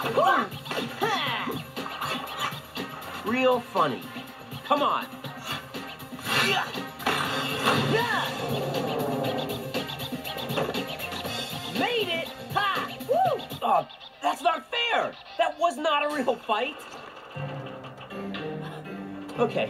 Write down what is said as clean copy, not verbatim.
Real funny. Come on. Made it! Ha! Woo! Oh, that's not fair! That was not a real fight. Okay.